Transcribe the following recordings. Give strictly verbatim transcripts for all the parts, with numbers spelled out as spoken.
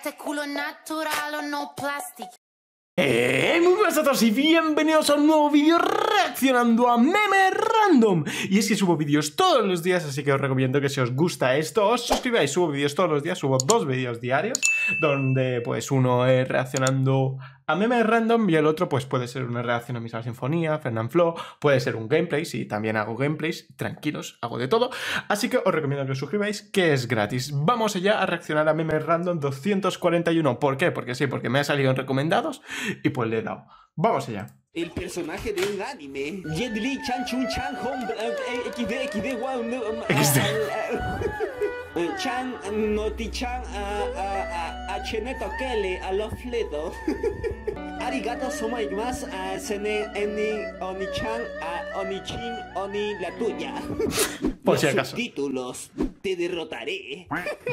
Este culo natural o no plástico. Eh, muy buenas a todos y bienvenidos a un nuevo vídeo reaccionando a memes random. Y es que subo vídeos todos los días, así que os recomiendo que si os gusta esto os suscribáis. Subo vídeos todos los días, subo dos vídeos diarios, donde pues uno es reaccionando a memes random y el otro pues puede ser una reacción a Misa Sinfonía, Fernanfloo, puede ser un gameplay, sí, también hago gameplays, tranquilos, hago de todo. Así que os recomiendo que os suscribáis, que es gratis. Vamos allá a reaccionar a memes random doscientos cuarenta y uno. ¿Por qué? Porque sí, porque me ha salido en recomendados y pues le he dado. Vamos allá. El personaje de un anime. Jet Li, Chan Chun Chan Home X D X D Wow X D Chan Noti Chan a Cheneto Kele a los fletos. Arigato somaimasu a Sene Eni Oni Chan a Oni Chin Oni la tuya. Por si acaso. Títulos. Te derrotaré.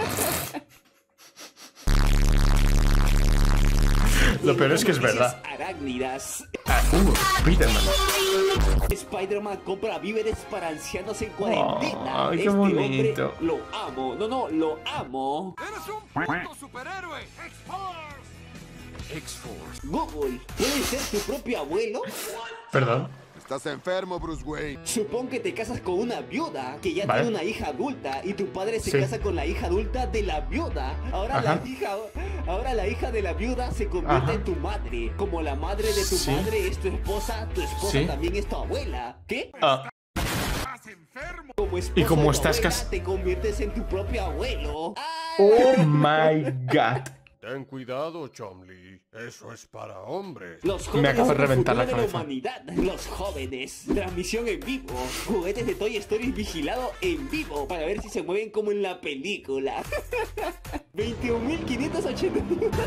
Lo peor es que es verdad. Arácnidas. Ah, uh, Spiderman. Spider-Man compra víveres para ancianos en cuarentena. Oh, qué este bonito. Hombre, lo amo. No, no, lo amo. ¡Eres un puto superhéroe! ¡X-Force! X-Force. Google, ¿puedes ser tu propio abuelo? Perdón. Estás enfermo, Bruce Wayne. Supón que te casas con una viuda que ya Vale. tiene una hija adulta y tu padre se Sí. casa con la hija adulta de la viuda. Ahora Ajá. la hija, ahora la hija de la viuda se convierte Ajá. en tu madre. Como la madre de tu Sí. madre es tu esposa, tu esposa Sí. también es tu abuela. ¿Qué? Ah, ¡Estás enfermo! Como esposa Y como de tu estás abuela, cas- te conviertes en tu propio abuelo. oh my god. Ten cuidado, Chomley. Eso es para hombres. Los Me jóvenes acabo de son el reventar la futuro de cabeza. la humanidad. Los jóvenes. Transmisión en vivo. Juguetes de Toy Story vigilado en vivo para ver si se mueven como en la película. veintiún mil quinientos ochenta.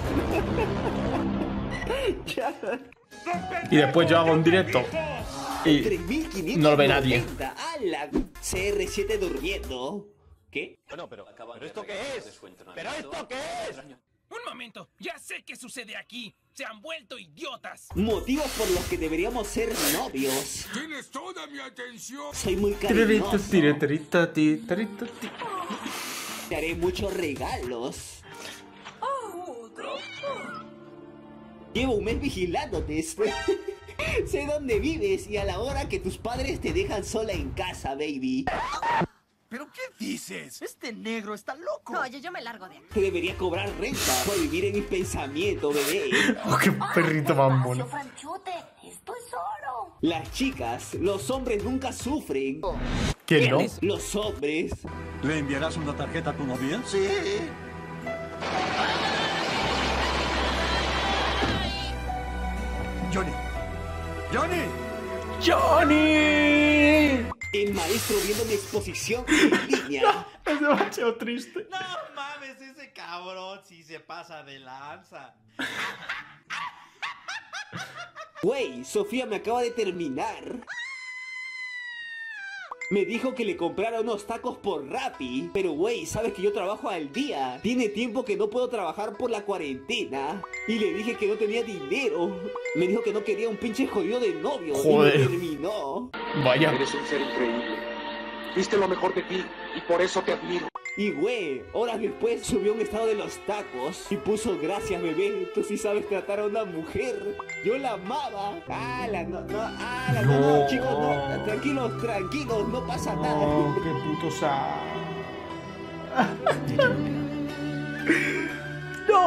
Y después yo hago un directo y tres mil quinientos no lo ve nadie. ¡Hala! C R siete durmiendo. ¿Qué? Bueno, pero, ¿pero esto qué es? ¿Pero esto qué es? Un momento, ya sé qué sucede aquí. Se han vuelto idiotas. Motivos por los que deberíamos ser novios. Tienes toda mi atención. Soy muy Tirito, cariñoso. tirito, tirito, tirito. Te haré muchos regalos. Llevo un mes vigilándote. Sé dónde vives y a la hora que tus padres te dejan sola en casa, baby. ¿Pero qué dices? Este negro está loco. Oye, yo me largo de aquí. Te debería cobrar renta por vivir en mis pensamientos, bebé. Oh, qué perrito más mono. Franchute, esto es oro. Las chicas, los hombres nunca sufren. ¿Quién no? Los hombres. ¿Le enviarás una tarjeta a tu novia? Sí. Johnny. ¡Johnny! ¡Johnny! El maestro viendo mi exposición en línea. Es demasiado triste. No mames, ese cabrón sí se pasa de lanza. Güey, Sofía me acaba de terminar. Me dijo que le comprara unos tacos por Rappi. Pero güey, sabes que yo trabajo al día. Tiene tiempo que no puedo trabajar por la cuarentena. Y le dije que no tenía dinero. Me dijo que no quería un pinche jodido de novio. Joder. Y me terminó. Vaya. Eres un ser increíble. Viste lo mejor de ti y por eso te admiro. Y güey, horas después subió un estado de los tacos y puso gracias bebé, tú sí sabes tratar a una mujer. Yo la amaba. Ala, no, no, ala, no, no, No. chicos, no, tranquilos, tranquilos, no pasa nada. Oh, qué puto sa. No.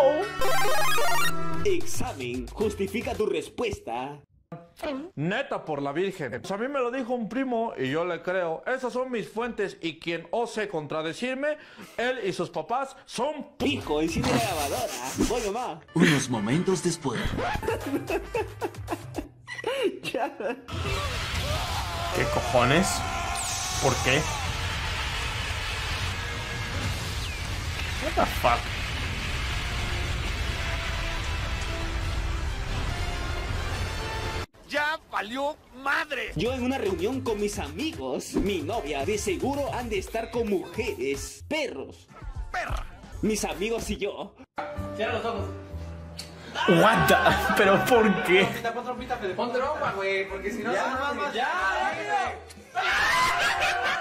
Examen, justifica tu respuesta. Neta por la Virgen. Pues a mí me lo dijo un primo y yo le creo. Esas son mis fuentes y quien ose contradecirme, él y sus papás son... Hijo, enciende la lavadora. Voy mamá. Unos momentos después. ¿Qué cojones? ¿Por qué? What the fuck? ¡Ya valió madre! Yo en una reunión con mis amigos, mi novia, de seguro han de estar con mujeres, perros. ¡Perra! Mis amigos y yo. Cierra los ojos. What the... ¿Pero por qué? Pon trompita, Fede. Pon trompa, güey, porque si no... Ya, no, más, ya,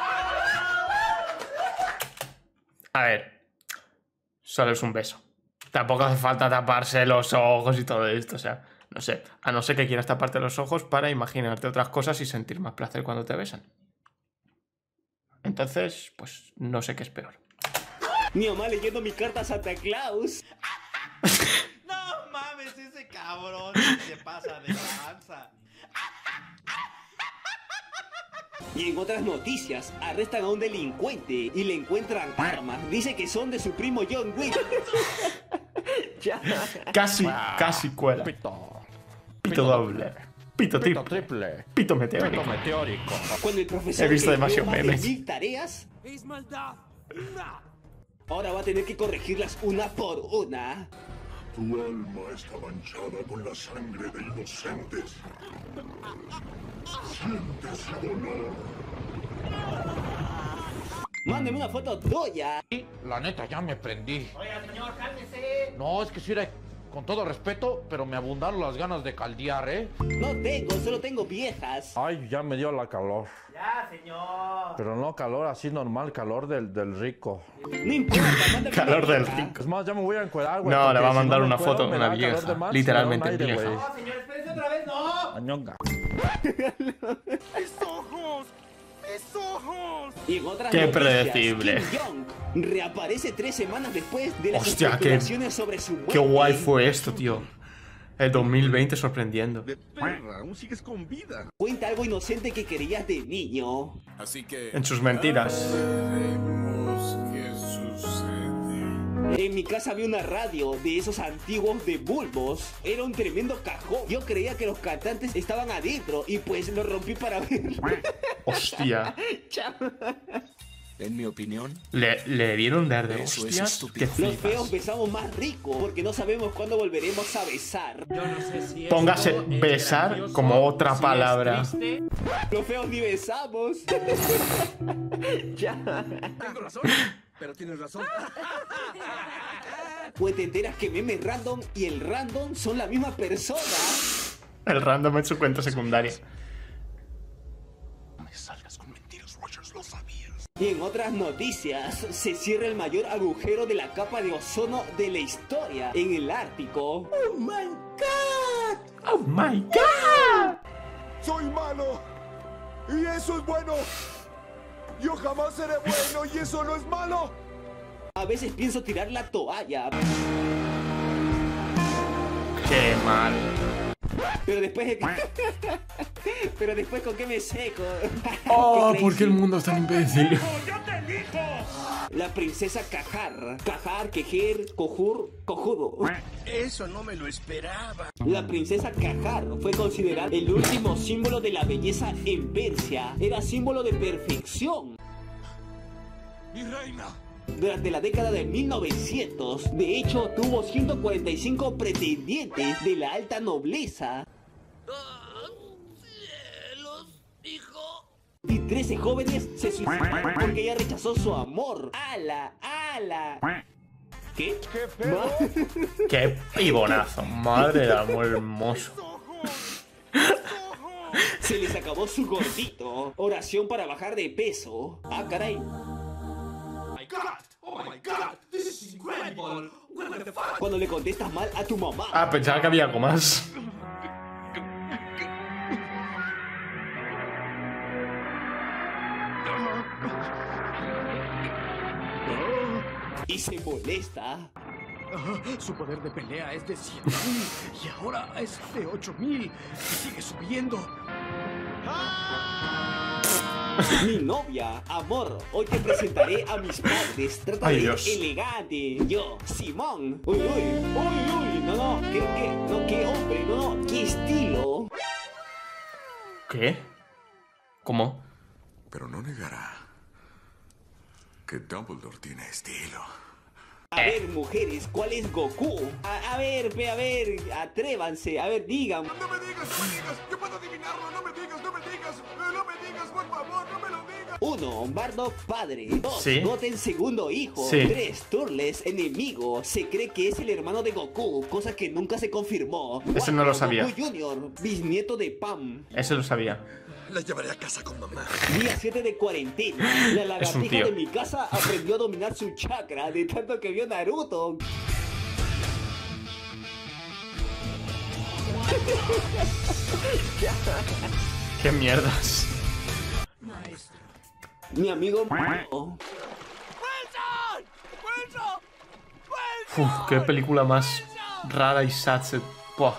A ver. Solo es un beso. Tampoco hace falta taparse los ojos y todo esto, o sea, no sé. A no ser que quieras taparte los ojos para imaginarte otras cosas y sentir más placer cuando te besan. Entonces, pues, no sé qué es peor. Mi mamá leyendo mi carta a Santa Claus. No mames, ese cabrón se pasa de lanza. Y en otras noticias, arrestan a un delincuente y le encuentran armas. Dice que son de su primo John Wick. Ya. Casi, casi cuela. Pito. Pito doble. Pito Pito triple. triple. Pito meteórico. Pito meteórico. Cuando el profesor He visto le dio demasiados más de memes. mil tareas, Es maldad. ahora va a tener que corregirlas una por una. Tu alma está manchada con la sangre de inocentes. Siente su dolor. Mándeme una foto tuya. La neta, ya me prendí. Oiga, señor, cálmese. No, es que sí era, con todo respeto, pero me abundaron las ganas de caldear, ¿eh? No tengo, solo tengo viejas. Ay, ya me dio la calor. Ya, señor. Pero no calor así normal, calor del, del rico. No importa, mándame Calor una del vieja. rico. Es más, ya me voy a encuerar, güey. No, le va a porque si mandar me una encuero, foto de me una da calor vieja, de más, literalmente me da un aire, vieja. güey. No, señor, espérese otra vez, no. Añonga. ¡Mis ojos! ¡Mis ojos! Y en otras Qué noticias, predecible. Kim Jong reaparece tres semanas después de las Hostia, qué- especulaciones sobre su muerte. Qué guay fue esto, tío. El dos mil veinte sorprendiendo. Perra, aún sigues con vida. Cuenta algo inocente que querías de niño. Así que... En sus mentiras. Veremos qué sucede. En mi casa había una radio de esos antiguos de bulbos. Era un tremendo cajón. Yo creía que los cantantes estaban adentro y pues lo rompí para ver. Hostia. Chao. En mi opinión, Le, le dieron de arde. Eso es Hostias. estúpido. Qué Los feos flipas. besamos más rico porque no sabemos cuándo volveremos a besar. Yo no sé si Póngase esto es besar gracioso, como otra si es palabra. triste. Los feos ni besamos. Ya. tengo razón, pero tienes razón. Pues te enteras que Meme Random y el Random son la misma persona. El random en su cuenta secundaria. No me salgas con mentiras, Rogers, lo sabías. Y en otras noticias, se cierra el mayor agujero de la capa de ozono de la historia en el Ártico. ¡Oh, my God! ¡Oh, my God! ¡Soy malo! ¡Y eso es bueno! ¡Yo jamás seré bueno y eso no es malo! A veces pienso tirar la toalla, Qué mal. pero después... pero después ¿con qué me seco? Oh, Qué ¿por qué el crazy. mundo es tan imbécil? ¡Yo te elijo! La princesa Cajar. Cajar, quejer, cojur, cojudo. Eso no me lo esperaba. La princesa Cajar fue considerada el último símbolo de la belleza en Persia. Era símbolo de perfección. ¡Mi reina! Durante la década de mil novecientos, de hecho, tuvo ciento cuarenta y cinco pretendientes de la alta nobleza. Y trece jóvenes se suicidaron porque ella rechazó su amor. ¡Ala! ¡Ala! ¿Qué? ¡Qué feo! Qué pibonazo. Madre del amor hermoso. Se les acabó su gordito. Oración para bajar de peso. Ah, caray. My God! Oh my God! This is incredible! What the fuck? Cuando le contestas mal a tu mamá. Ah, pensaba que había algo más. Y se molesta. Su poder de pelea es de cien mil y ahora es de ocho mil y sigue subiendo. Mi novia, amor, hoy te presentaré a mis padres. Trata Ay, de Dios. ir elegante. Yo, Simón. Uy, uy, uy, uy. No, no, qué, qué, no, qué hombre, no, no, qué estilo. ¿Qué? ¿Cómo? Pero no negará que Dumbledore tiene estilo. A ver, mujeres, ¿cuál es Goku? A, a ver, ve, a ver, atrévanse, a ver, digan. No me digas, no me digas, yo puedo adivinarlo, no me digas, no me digas, no me digas, por favor, no me lo digas. Uno, Bardock padre. Dos, Sí. Goten segundo hijo. Sí. Tres, Turles enemigo. Se cree que es el hermano de Goku, cosa que nunca se confirmó. Ese no lo Cuatro, sabía. Goku Junior, bisnieto de Pam. Ese lo sabía. La llevaré a casa con mamá. Día siete de cuarentena. La Es un lagartija tío. de mi casa aprendió a dominar su chakra de tanto que vio Naruto. ¡Qué mierdas! Mi amigo... Uf, qué película más rara y sad. Buah.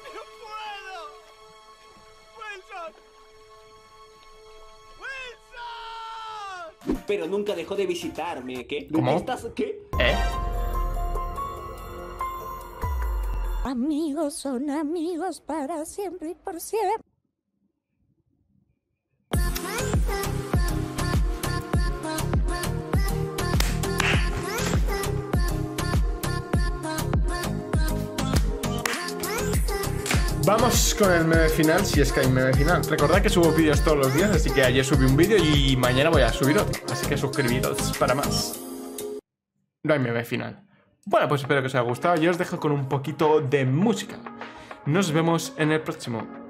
Pero nunca dejó de visitarme, ¿qué? ¿Cómo? ¿Estás qué? ¿Eh? Amigos son amigos para siempre y por siempre. Vamos con el meme final, si es que hay meme final. Recordad que subo vídeos todos los días, así que ayer subí un vídeo y mañana voy a subir otro. Así que suscribiros para más. No hay meme final. Bueno, pues espero que os haya gustado. Yo os dejo con un poquito de música. Nos vemos en el próximo.